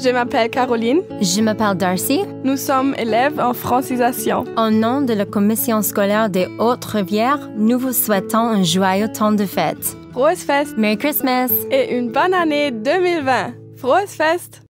Je m'appelle Caroline. Je m'appelle Darcy. Nous sommes élèves en francisation. Au nom de la commission scolaire des Hautes-Rivières, nous vous souhaitons un joyeux temps de fête. Frohes Fest Merry Christmas! et une bonne année 2020. Frohes Fest!